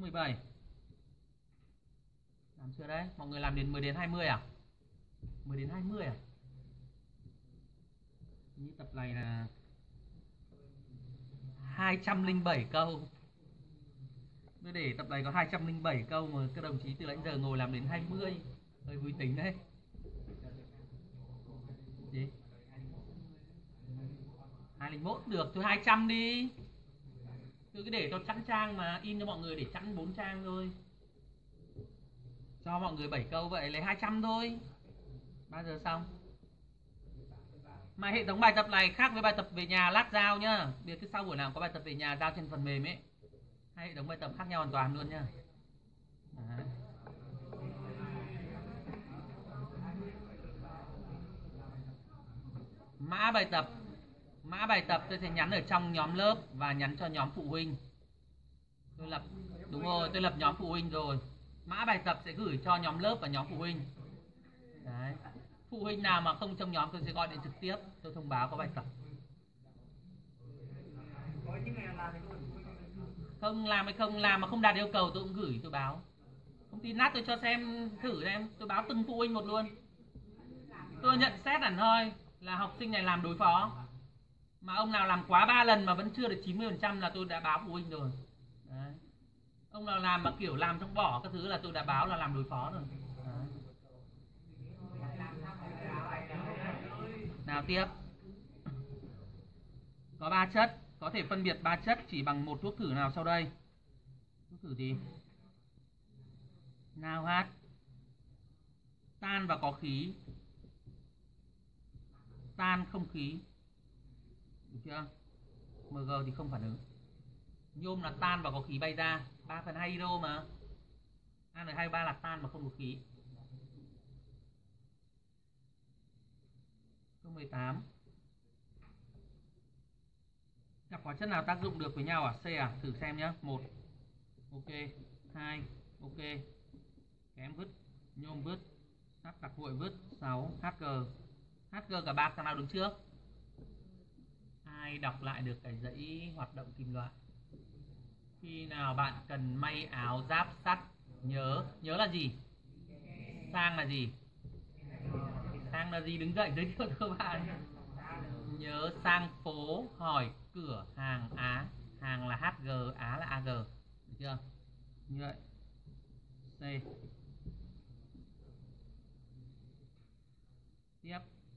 17. Làm chưa đấy? Mọi người làm đến 10 đến 20 à? 10 đến 20 à? Như tập này là 207 câu. Tôi để tập này có 207 câu mà các đồng chí từ nãy giờ ngồi làm đến 20. Hơi vui tính đấy. Gì? 201 được, thôi 200 đi. Tôi cứ để cho chẵn trang mà, in cho mọi người để chẵn 4 trang thôi. Cho mọi người 7 câu vậy lấy 200 thôi. 3 giờ xong. Mà hệ thống bài tập này khác với bài tập về nhà lát giao nhá. Bây giờ cứ sau buổi nào có bài tập về nhà giao trên phần mềm ấy. Hai hệ thống bài tập khác nhau hoàn toàn luôn nhá. Đấy. Mã bài tập tôi sẽ nhắn ở trong nhóm lớp và nhắn cho nhóm phụ huynh. Tôi lập đúng rồi, tôi lập nhóm phụ huynh rồi. Mã bài tập sẽ gửi cho nhóm lớp và nhóm phụ huynh. Đấy. Phụ huynh nào mà không trong nhóm tôi sẽ gọi điện trực tiếp, tôi thông báo có bài tập. Không làm hay không làm mà không đạt yêu cầu tôi cũng gửi, tôi báo. Không tin nát tôi cho xem thử xem, tôi báo từng phụ huynh một luôn. Tôi nhận xét hẳn thôi là học sinh này làm đối phó. Mà ông nào làm quá 3 lần mà vẫn chưa được 90% là tôi đã báo phụ huynh rồi. Đấy. Ông nào làm mà kiểu làm trong bỏ các thứ là tôi đã báo là làm đối phó rồi. Đấy. Nào tiếp. Có 3 chất, có thể phân biệt 3 chất chỉ bằng một thuốc thử nào sau đây. Thuốc thử gì? Nào hát. Tan và có khí. Tan không khí. Được chưa? Mg thì không phản ứng. Nhôm là tan và có khí bay ra. 3/2 hydro mà. An2O3 là tan mà không có khí. Câu 18. Các hóa chất nào tác dụng được với nhau à? C à? Thử xem nhé. 1. Ok. 2. Ok. Kẽm vứt. Nhôm vứt. Sắt đặc vội vứt. 6. Hg. Hg cả 3 thằng nào đứng trước? Ai đọc lại được cái dãy hoạt động kim loại? Khi nào bạn cần may áo giáp sắt, nhớ là gì? Sang là gì? Sang là gì? Đứng dậy giới thiệu cho các bạn. Nhớ sang phố hỏi cửa hàng Á. Hàng là HG, Á là AG. Được chưa? Như vậy. C. Tiếp.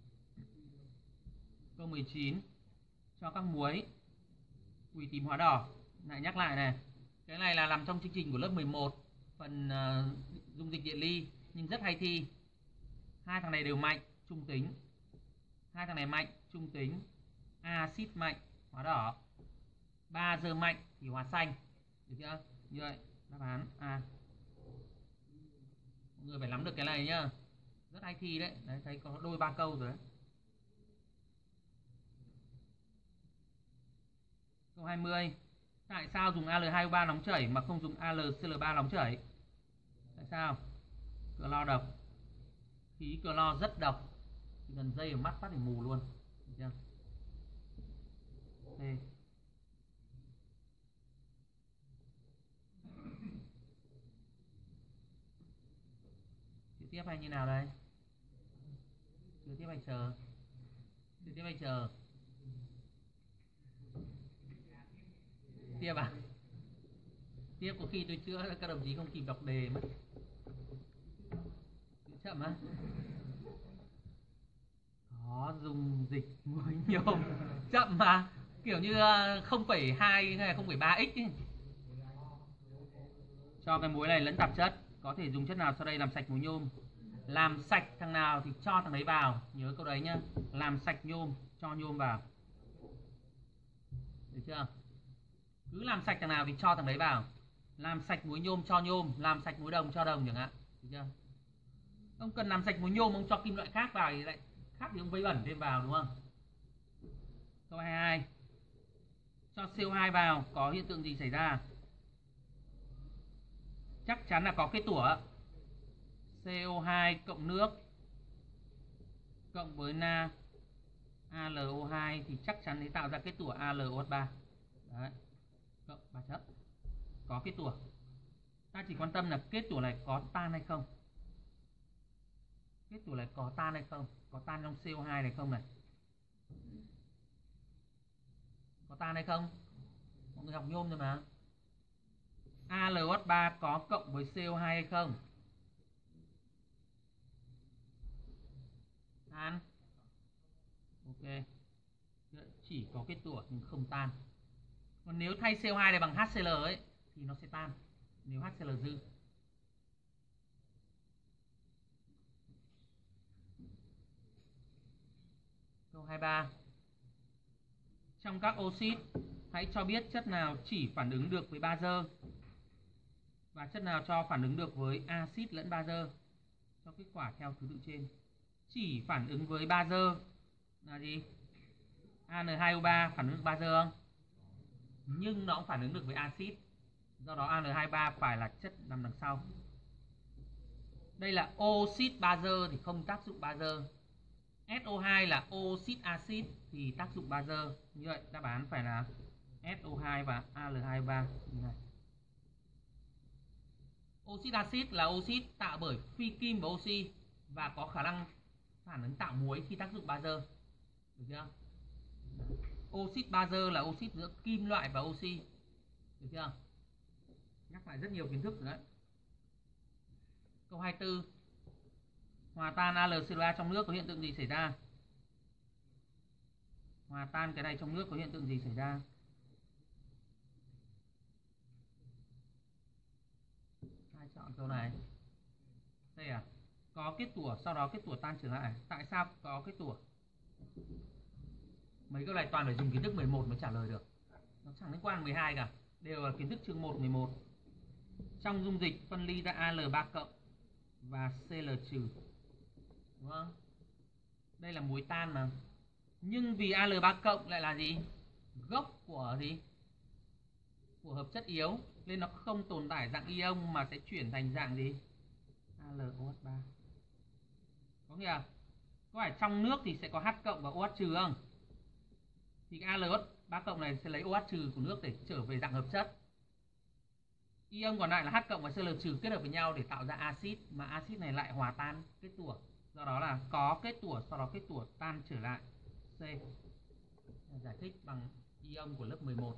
Câu 19. Cho các muối. Quỳ tím hóa đỏ. Lại nhắc lại này. Cái này là nằm trong chương trình của lớp 11. Phần dung dịch điện ly. Nhưng rất hay thi. Hai thằng này đều mạnh, trung tính. Hai thằng này mạnh, trung tính. Axit mạnh, hóa đỏ. Bazơ mạnh thì hóa xanh. Được chưa? Như vậy, đáp án A. Mọi người phải nắm được cái này nhá. Rất hay thi đấy. Đấy, thấy có đôi 3 câu rồi đấy. Câu 20. Tại sao dùng Al2O3 nóng chảy mà không dùng AlCl3 nóng chảy? Tại sao? Clo độc. Khí clo rất độc. Chỉ cần dây ở mắt phát thì mù luôn. Được chưa? Đây. Chữ tiếp hay như nào đây? Chữ tiếp hay chờ? Chữ tiếp hay chờ? Tiếp à? Tiếp có khi tôi chữa các đồng chí không kịp đọc đề mất. Chậm á? Có dung dịch muối nhôm. Chậm mà. Kiểu như 0,2 hay là 0,3x ấy. Cho cái muối này lẫn tạp chất. Có thể dùng chất nào sau đây làm sạch muối nhôm? Làm sạch thằng nào thì cho thằng đấy vào. Nhớ câu đấy nhá. Làm sạch nhôm, cho nhôm vào. Được chưa? Cứ làm sạch thằng nào thì cho thằng đấy vào. Làm sạch muối nhôm cho nhôm, làm sạch muối đồng cho đồng chẳng hạn. Được chưa? Ông cần làm sạch muối nhôm, ông cho kim loại khác vào thì lại khác thì ông vấy bẩn thêm vào đúng không? Câu 22. Cho CO2 vào có hiện tượng gì xảy ra? Chắc chắn là có kết tủa. CO2 cộng nước cộng với na AlO2 thì chắc chắn sẽ tạo ra kết tủa AlOH3. Đấy. Cộng 3 chất. Có kết tủa. Ta chỉ quan tâm là kết tủa này có tan hay không. Kết tủa này có tan hay không, có tan trong CO2 này không này, có tan hay không. Mọi người học nhôm rồi mà. AlOH3 có cộng với CO2 hay không? Tan. Ok. Chỉ có kết tủa nhưng không tan. Còn nếu thay CO2 này bằng HCl ấy thì nó sẽ tan, nếu HCl dư. Câu 23. Trong các oxit, hãy cho biết chất nào chỉ phản ứng được với bazơ và chất nào cho phản ứng được với axit lẫn bazơ. Cho kết quả theo thứ tự trên. Chỉ phản ứng với bazơ là gì? AN2O3 phản ứng bazơ không? Nhưng nó cũng phản ứng được với axit. Do đó AN2O3 phải là chất nằm đằng sau. Đây là oxit bazơ thì không tác dụng bazơ. SO2 là oxit axit thì tác dụng bazơ. Như vậy đáp án phải là SO2 và Al2O3. Oxit axit là oxit tạo bởi phi kim và oxy và có khả năng phản ứng tạo muối khi tác dụng bazơ. Được chưa? Oxit bazơ là oxit giữa kim loại và oxy. Được chưa? Nhắc lại rất nhiều kiến thức rồi đấy. Câu 24. Hòa tan AlCO3 trong nước có hiện tượng gì xảy ra? Hòa tan cái này trong nước có hiện tượng gì xảy ra? Ai chọn câu này? Đây à? Có kết tủa, sau đó kết tủa tan trở lại. Tại sao có kết tủa? Mấy câu này toàn phải dùng kiến thức 11 mới trả lời được. Nó chẳng liên quan 12 cả. Đều là kiến thức chương 1, 11. Trong dung dịch phân ly ra Al3+ và Cl-. Đúng không? Đây là muối tan mà. Nhưng vì Al3+ lại là gì? Gốc của gì? Của hợp chất yếu, nên nó không tồn tại dạng ion mà sẽ chuyển thành dạng gì? AlOH3. Có nghĩa là có phải trong nước thì sẽ có H+ và OH- không? Thì AlOH3+ này sẽ lấy OH- của nước để trở về dạng hợp chất. Ion còn lại là H+ và Cl- kết hợp với nhau để tạo ra axit, mà axit này lại hòa tan kết tủa. Do đó là có kết tủa, sau đó kết tủa tan trở lại. C. Giải thích bằng ion của lớp 11.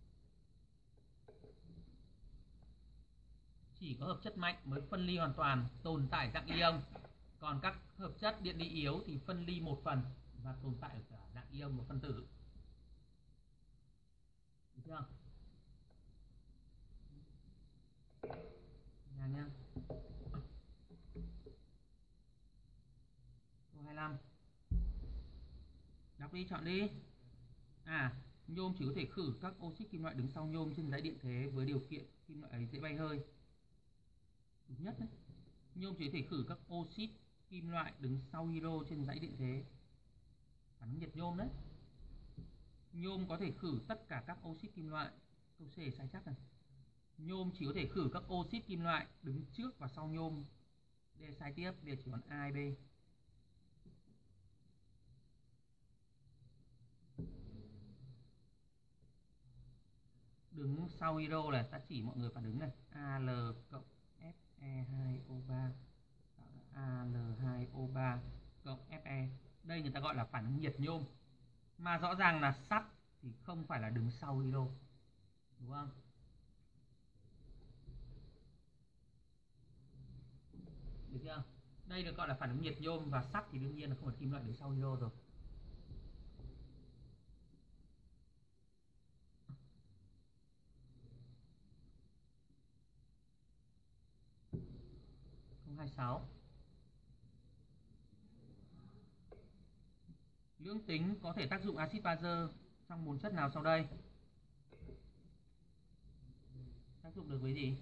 Chỉ có hợp chất mạnh mới phân ly hoàn toàn, tồn tại dạng ion. Còn các hợp chất điện lý yếu thì phân ly một phần và tồn tại ở cả dạng ion và phân tử. Được chưa? Nhà nhá. Câu 25. Đọc đi, chọn đi. Nhôm chỉ có thể khử các oxit kim loại đứng sau nhôm trên dãy điện thế với điều kiện kim loại ấy dễ bay hơi. Đúng nhất đấy. Nhôm chỉ có thể khử các oxit kim loại đứng sau hydro trên dãy điện thế. Phản ứng nhiệt nhôm đấy. Nhôm có thể khử tất cả các oxit kim loại. Câu C sai chắc này. Nhôm chỉ có thể khử các oxit kim loại đứng trước và sau nhôm. Đây sai tiếp, bây giờ chỉ còn A hay B. Đứng sau hydro này, ta chỉ mọi người phản ứng này. Al cộng Fe2O3 tạo ra Al2O3 cộng Fe. Đây người ta gọi là phản ứng nhiệt nhôm. Mà rõ ràng là sắt thì không phải là đứng sau hydro. Đúng không? Được chưa? Đây được gọi là phản ứng nhiệt nhôm, và sắt thì đương nhiên là không phải kim loại đứng sau hydro rồi. Câu 26. Lưỡng tính có thể tác dụng axit bazơ trong 4 chất nào sau đây? Tác dụng được với gì?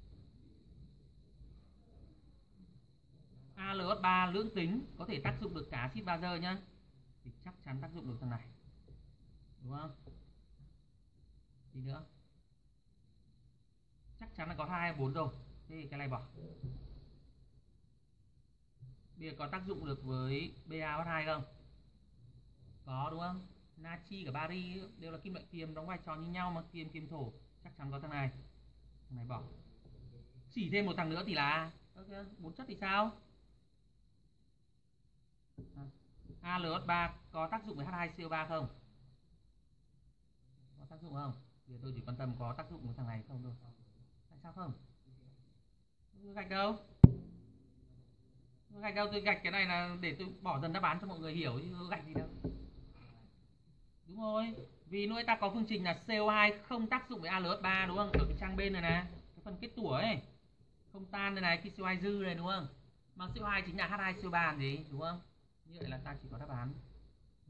AlOH3 lưỡng tính có thể tác dụng được cả axit bazơ nhá. Thì chắc chắn tác dụng được thằng này. Đúng không? Gì nữa? Chắc chắn là có 2 hay 4 rồi. Thế thì cái này bỏ. Bây giờ có tác dụng được với BaOH2 không? Có đúng không? Natri và bari đều là kim loại kiềm, đóng vai trò như nhau mà, kiềm thổ. Chắc chắn có thằng này. Thằng này bỏ. Chỉ thêm một thằng nữa thì là ok, 4 chất thì sao? ALH3 có tác dụng với H2CO3 không? Có tác dụng không? Bây giờ tôi chỉ quan tâm có tác dụng với thằng này không thôi. Tại sao không? Gạch đâu? Gạch đâu? Tôi gạch cái này là để tôi bỏ dần đáp án cho mọi người hiểu chứ gạch gì đâu. Đúng rồi, vì lúc ta có phương trình là CO2 không tác dụng với ALH3 đúng không? Ở cái trang bên này nè, cái phần kết tủa ấy, không tan đây này, khi CO2 dư này đúng không? Mà CO2 chính là H2CO3 làm gì đúng không? Như vậy là ta chỉ có đáp án B.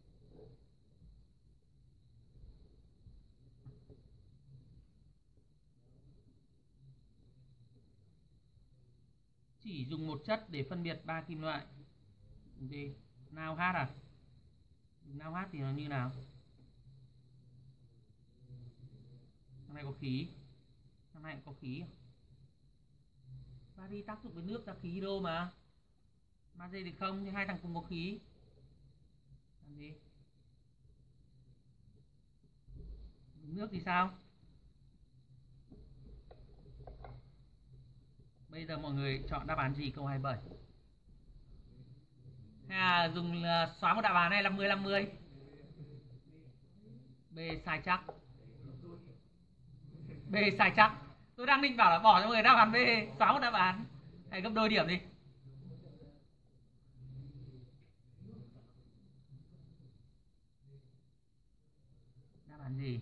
Chỉ dùng một chất để phân biệt ba kim loại. Gì? Nào H à? Nào H thì nó như nào? Thằng này có khí, thằng này cũng có khí. Bari tác dụng với nước ra khí hydro mà. Magie thì không, thì hai thằng cùng có khí. Làm gì? Nước thì sao? Bây giờ mọi người chọn đáp án gì câu 27? Hay là dùng xóa một đáp án này 50-50? B sai chắc. B sai chắc. Tôi đang định bảo là bỏ cho mọi người đáp án B, xóa một đáp án. Hãy gấp đôi điểm đi. Đáp án gì?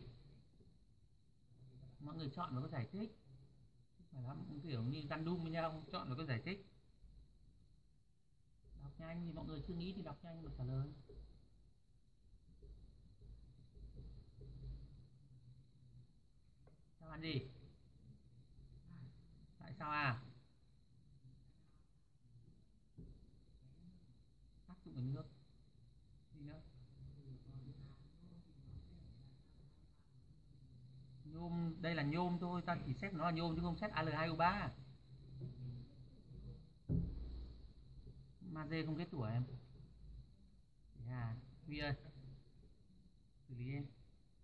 Mọi người chọn và có giải thích. Phải lắm, kiểu như random với nhau, chọn và có giải thích. Đọc nhanh thì mọi người chưa nghĩ thì đọc nhanh mà trả lời. Đáp án gì? Tại sao à? Tác dụng với nước. Gì nữa? Nhôm, đây là nhôm thôi, ta chỉ xét nó là nhôm chứ không xét Al2O3. Magie không kết tủa em. À, Huy ơi, xử lý em.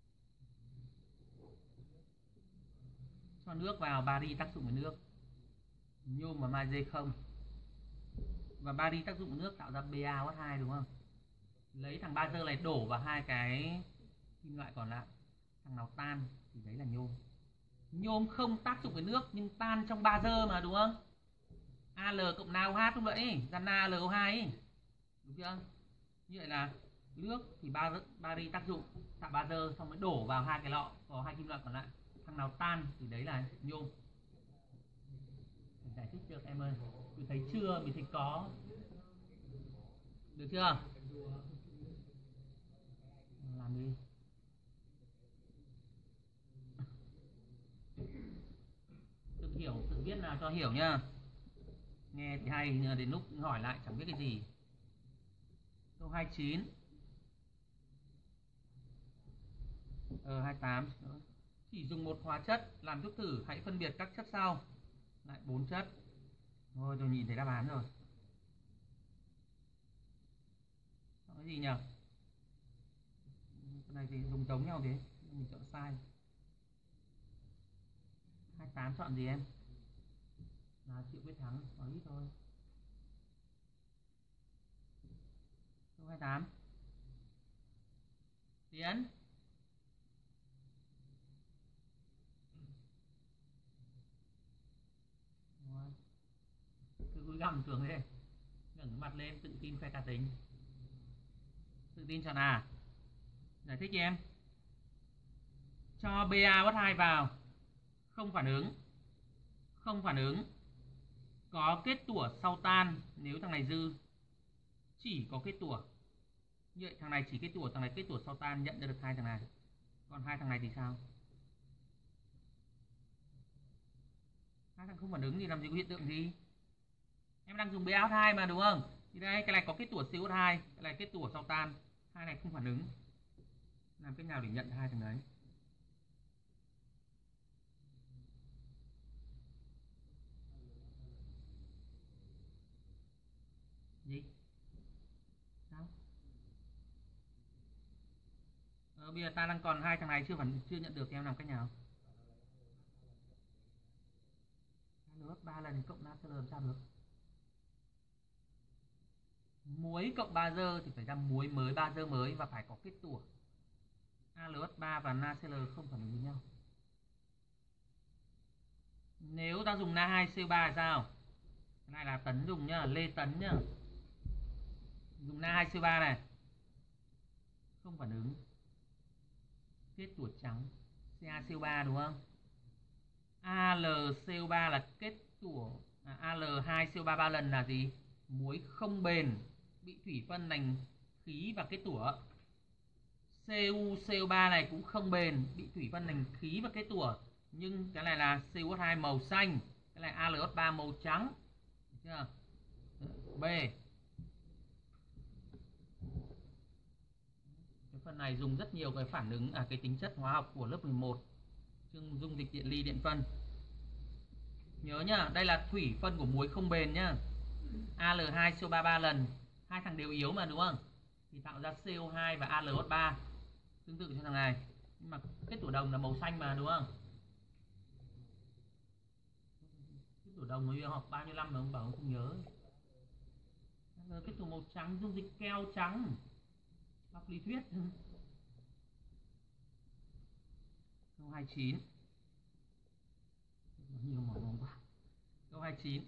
Cho nước vào, bari tác dụng với nước. Nhôm và magie không. Và bari tác dụng với nước tạo ra BaOH2 đúng không? Lấy thằng bazơ này đổ vào hai cái kim loại còn lại. Thằng nào tan thì đấy là nhôm. Nhôm không tác dụng với nước nhưng tan trong bazơ mà đúng không? Al cộng NaOH không vậy? Ra NaLO2 ấy. Đúng chưa? Như vậy là nước thì bari tác dụng tạo bazơ xong mới đổ vào hai cái lọ có hai kim loại còn lại. Thằng nào tan thì đấy là nhôm. Mình giải thích được em ơi. Mình thấy chưa? Mình thấy có. Được chưa? Làm đi. Tự hiểu, tự viết nào cho hiểu nhá. Nghe thì hay nhưng đến lúc hỏi lại chẳng biết cái gì. Câu 29. 28. Chỉ dùng một hóa chất làm thuốc thử, hãy phân biệt các chất sau. Lại 4 chất. Thôi tôi nhìn thấy đáp án rồi. Cái gì nhỉ? Cái này thì dùng giống nhau thế, mình chọn sai. 28 chọn gì em? Là Triệu Quyết Thắng, có ít thôi. Câu 28. Tiến. Cứ cúi gằm xuống thế. Ngẩng mặt lên, tự tin khoe cá tính. Tự tin chọn A. Giải thích cho em. Cho BaOH2 vào, không phản ứng. Không phản ứng. Có kết tủa sau tan nếu thằng này dư. Chỉ có kết tủa. Như vậy thằng này chỉ kết tủa, thằng này kết tủa sau tan, nhận ra được hai thằng này. Còn hai thằng này thì sao? Hai thằng không phản ứng thì làm gì có hiện tượng gì? Em đang dùng BaOH2 mà đúng không? Thì đây, cái này có kết tủa CO2, cái này kết tủa sau tan, hai này không phản ứng. Làm cách nào để nhận hai thằng đấy? Gì? Sao? Bây giờ ta đang còn hai thằng này chưa nhận được, em làm cách nào? AlO2 3 lần cộng NaCl làm sao được? Muối cộng bazơ thì phải ra muối mới, bazơ mới và phải có kết tủa. AlO3 và NaCl không phản ứng với nhau. Nếu ta dùng Na2CO3 là sao? Cái này là Tấn dùng nhá, Lê Tấn nhá. Dùng Na2CO3 này. Không phản ứng. Kết tủa trắng. CaCO3 đúng không? AlCO3 là kết tủa. Al2CO3 3 lần là gì? Muối không bền, bị thủy phân thành khí và kết tủa. CuCO3 này cũng không bền, bị thủy phân thành khí và kết tủa. Nhưng cái này là CuH2 màu xanh, cái này AlO3 màu trắng. Được chưa? B. Cái phần này dùng rất nhiều cái phản ứng cái tính chất hóa học của lớp 11 chương dung dịch điện ly điện phân. Nhớ nhá, đây là thủy phân của muối không bền nhá. Al2CO3 3 lần, hai thằng đều yếu mà đúng không? Thì tạo ra CO2 và AlO3. Tương tự cho thằng này. Nhưng mà kết tủa đồng là màu xanh mà đúng không? Kết tủa đồng mới học bao nhiêu năm mà ông bảo ông không nhớ. Kết tủa màu trắng, dung dịch keo trắng. Học lý thuyết. Câu 29. Nhiều màu màu quá. Câu 29.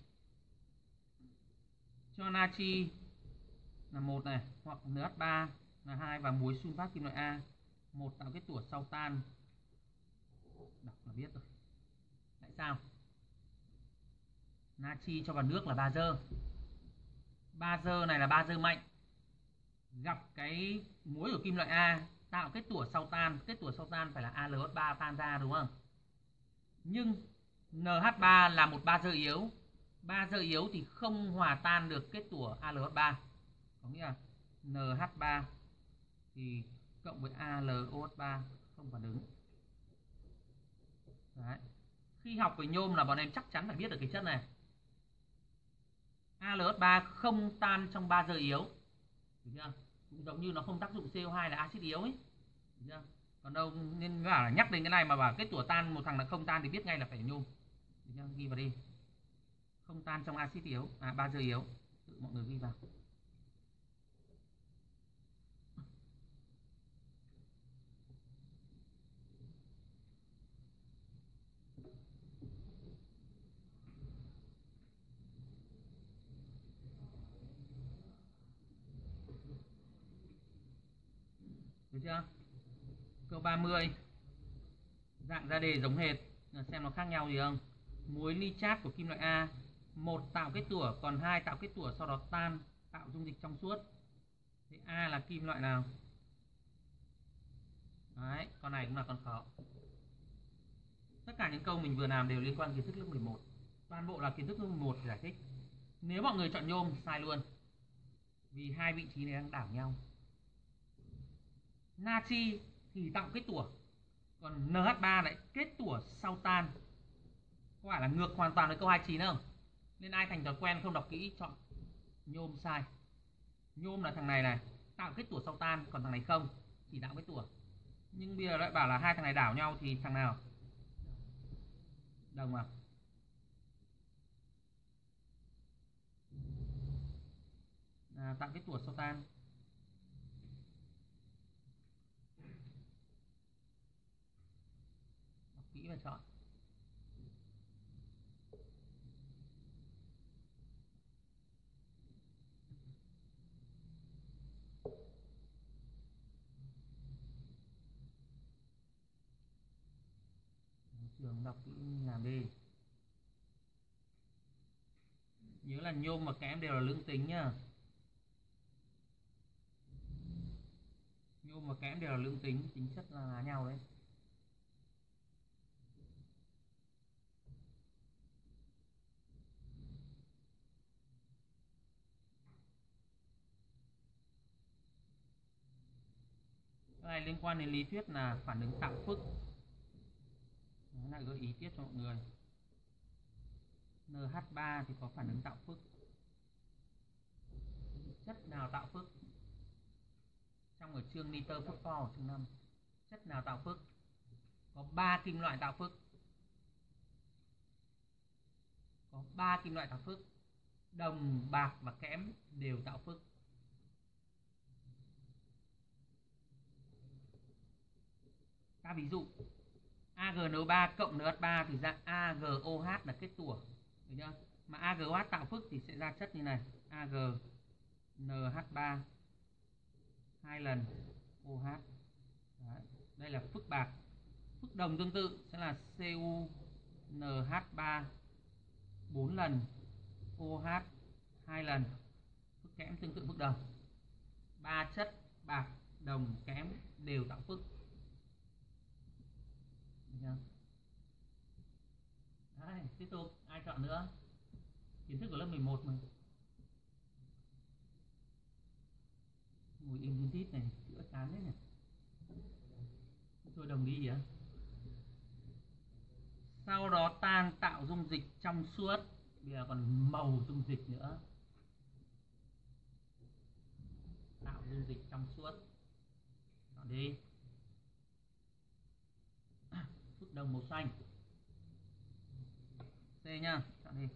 Cho natri là 1 này, hoặc NH3 là 2 và muối sunfat kim loại A. 1 tạo kết tủa sau tan. Đọc là biết rồi. Tại sao? Natri cho vào nước là bazơ. Bazơ này là bazơ mạnh. Gặp cái muối của kim loại A tạo kết tủa sau tan. Kết tủa sau tan phải là AlO3 tan ra đúng không? Nhưng NH3 là một bazơ yếu. Bazơ yếu thì không hòa tan được kết tủa AlO3. Có nghĩa là NH3 thì cộng với AlOH3 không phản ứng. Đấy. Khi học về nhôm là bọn em chắc chắn phải biết được cái chất này. AlO3 không tan trong bazơ yếu. Được chưa? Cũng giống như nó không tác dụng CO2 là axit yếu ấy. Được chưa? Còn đâu nên bảo là nhắc đến cái này mà bảo kết tủa tan một thằng là không tan thì biết ngay là phải nhôm. Được chưa? Ghi vào đi. Không tan trong axit yếu, bazơ yếu. Tự mọi người ghi vào. Được chưa? Câu 30. Dạng ra đề giống hệt, xem nó khác nhau gì không? Muối nitrat của kim loại A, 1 tạo kết tủa, còn 2 tạo kết tủa sau đó tan, tạo dung dịch trong suốt. Thế A là kim loại nào? Đấy, con này cũng là con khó. Tất cả những câu mình vừa làm đều liên quan kiến thức lớp 11. Toàn bộ là kiến thức lớp 11 giải thích. Nếu mọi người chọn nhôm, sai luôn. Vì hai vị trí này đang đảo nhau. Natri thì tạo kết tủa, còn NH3 lại kết tủa sau tan. Có phải là ngược hoàn toàn với câu 29 không? Nên ai thành thói quen không đọc kỹ chọn nhôm sai. Nhôm là thằng này này, tạo kết tủa sau tan, còn thằng này không, chỉ tạo kết tủa. Nhưng bây giờ lại bảo là hai thằng này đảo nhau thì thằng nào? Đồng à? Tạo kết tủa sau tan. Đọc kỹ và chọn. Trường đọc kỹ làm đi. Nhớ là nhôm và kẽm đều là lưỡng tính nhá. Nhôm và kẽm đều là lưỡng tính, tính chất là nhau đấy. Cái này liên quan đến lý thuyết là phản ứng tạo phức. Nó lại gợi ý tiếp cho mọi người. NH3 thì có phản ứng tạo phức. Chất nào tạo phức? Trong ở chương nitơ phốt pho chương 5. Chất nào tạo phức? Có 3 kim loại tạo phức. Có có 3 kim loại tạo phức: đồng, bạc và kẽm đều tạo phức. Ta ví dụ AgNO3 cộng NH3 thì ra AgOH là kết tủa, được chưa? Mà AgOH tạo phức thì sẽ ra chất như này, AgNH3 2 lần OH. Đấy. Đây là phức bạc. Phức đồng tương tự sẽ là CuNH3 4 lần OH 2 lần. Phức kẽm tương tự phức đồng. 3 chất bạc, đồng, kẽm đều tạo phức. Đấy, tiếp tục ai chọn nữa? Kiến thức của lớp 11 mà. Ngồi im tin tít này, chữa chán đấy nhỉ. Thôi đồng đi vậy. Sau đó tan tạo dung dịch trong suốt. Bây giờ còn màu dung dịch nữa. Tạo dung dịch trong suốt. Chọn đi. Phức đồng màu xanh. C nhá, chọn đi.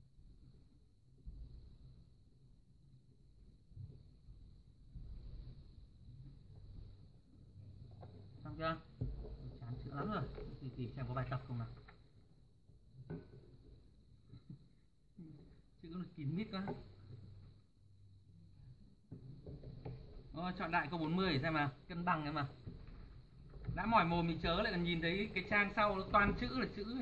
Xong chưa? Chán chữa lắm rồi. Tìm xem có bài tập không nào. Chữ nó kín mít quá. Chọn đại câu 40 để xem mà cân bằng em mà. Đã mỏi mồm thì chớ lại còn nhìn thấy cái trang sau nó toàn chữ là chữ.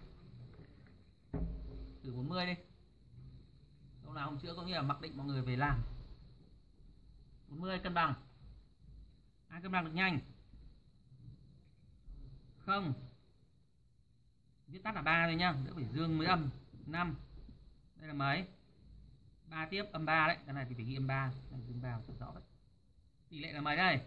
Thử 40 đi. Câu nào không chữa có nghĩa là mặc định mọi người về làm. 40 cân bằng. Ai cân bằng được nhanh? Không. Viết tắt là 3 thôi nhá, đỡ phải dương mới âm. 5. Đây là mấy? 3 tiếp âm 3 đấy, cái này thì phải ghi âm 3, này dương vào cho rõ đấy. Tỷ lệ là mấy đây?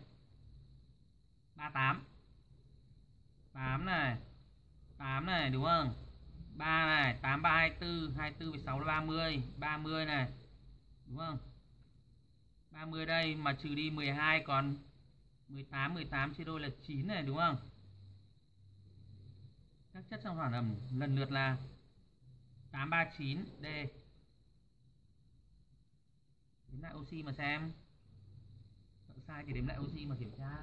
38. 8 này. 8 này đúng không? 3 này, 8 3 24, 24 với 6 là 30, 30 này. Đúng không? 30 đây mà trừ đi 12 còn 18, 18 chia đôi là 9 này đúng không? Các chất trong hoàn ẩm lần lượt là 839 D. Đếm lại oxy mà xem. Sợ sai thì đếm lại oxy mà kiểm tra.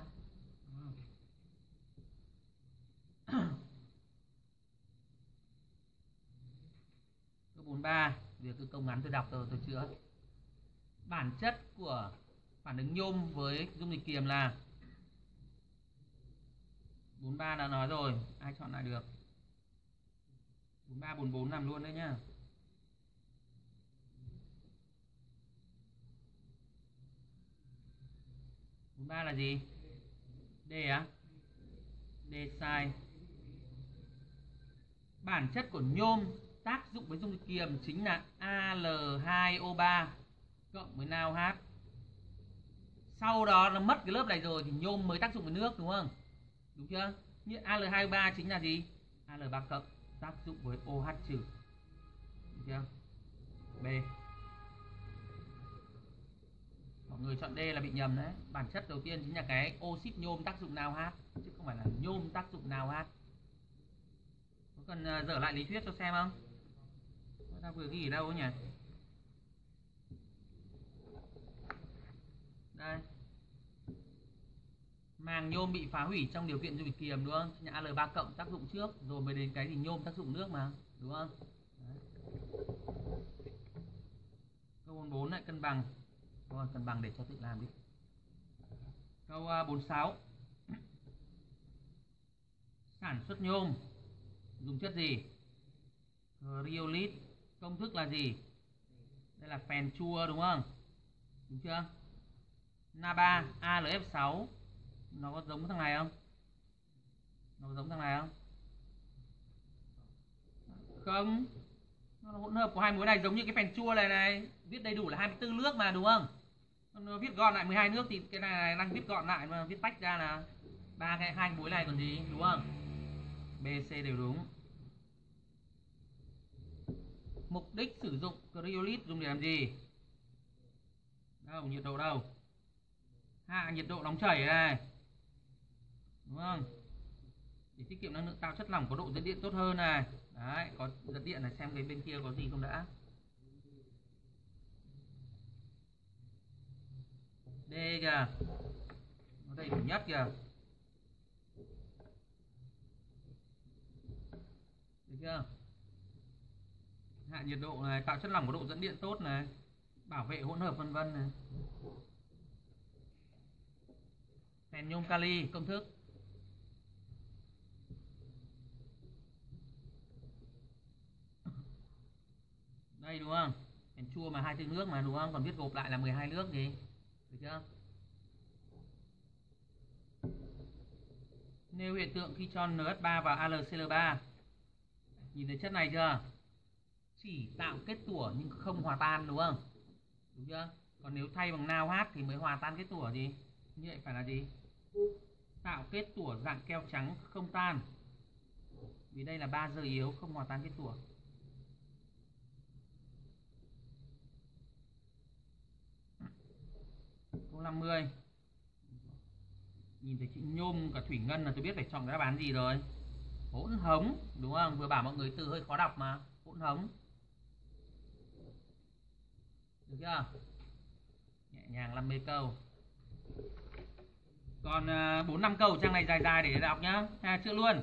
Câu 43, việc câu ngắn tôi đọc rồi tôi chữa. Bản chất của phản ứng nhôm với dung dịch kiềm là 43 đã nói rồi, ai chọn lại được? 43 44 làm luôn đấy nhá. Bốn ba là gì? D á? D sai. Bản chất của nhôm tác dụng với dung dịch kiềm chính là Al2O3 cộng với NaOH. Sau đó nó mất cái lớp này rồi thì nhôm mới tác dụng với nước đúng không? Đúng chưa? Như Al2O3 chính là gì? Al3 cộng tác dụng với OH trừ. Đúng chưa? B. Mọi người chọn D là bị nhầm đấy. Bản chất đầu tiên chính là cái oxit nhôm tác dụng NaOH chứ không phải là nhôm tác dụng NaOH. Có cần dở lại lý thuyết cho xem không? Ta vừa ghi ở đâu nhỉ? Đây. Màng nhôm bị phá hủy trong điều kiện dung dịch kiềm đúng không? Chính là Al3 cộng tác dụng trước rồi mới đến cái gì nhôm tác dụng nước mà, đúng không? Đấy. Câu 44 lại cân bằng. Thôi cân bằng để cho tự làm đi. Câu 46. Sản xuất nhôm dùng chất gì? Cryolith. Công thức là gì? Đây là phèn chua đúng không? Đúng chưa? Na3 AlF6 nó có giống thằng này không? Nó có giống thằng này không? Không. Nó là hỗn hợp của hai muối này giống như cái phèn chua này này. Viết đầy đủ là 24 nước mà đúng không? Nó viết gọn lại 12 nước thì cái này đang viết gọn lại mà viết tách ra là ba cái hai muối này còn gì đúng không? B, C đều đúng. Mục đích sử dụng cryolith dùng để làm gì? Đâu, nhiệt độ đâu? Hạ nhiệt độ nóng chảy này. Đúng không? Để tiết kiệm năng lượng tạo chất lỏng có độ dẫn điện tốt hơn này. Đấy, có giật điện này, xem cái bên kia có gì không đã. D kìa, nó đầy đủ nhất kìa. Được chưa? Hạ nhiệt độ này, tạo chất lỏng có độ dẫn điện tốt này, bảo vệ hỗn hợp vân vân này. Phèn nhôm kali công thức. Đây đúng không? Phèn chua mà 24 nước mà đúng không? Còn viết gộp lại là 12 nước gì? Được chưa? Nêu hiện tượng khi cho NH3 vào AlCl3. Nhìn thấy chất này chưa? Chỉ tạo kết tủa nhưng không hòa tan đúng không? Đúng chưa? Còn nếu thay bằng NaOH thì mới hòa tan kết tủa gì? Như vậy phải là gì? Tạo kết tủa dạng keo trắng không tan. Vì đây là 3 giờ yếu không hòa tan kết tủa. Câu 50. Nhìn thấy chữ nhôm cả thủy ngân là tôi biết phải chọn cái đáp án gì rồi. Hỗn hống đúng không? Vừa bảo mọi người từ hơi khó đọc mà. Hỗn hống. Được chưa? Nhẹ nhàng 50 câu. Còn 4-5 câu trang này dài dài để đọc nhá. Chưa luôn.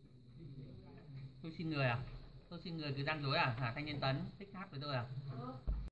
Tôi xin người à? Tôi xin người cứ đang dối à? Hả Thanh Niên Tấn thích hát với tôi à?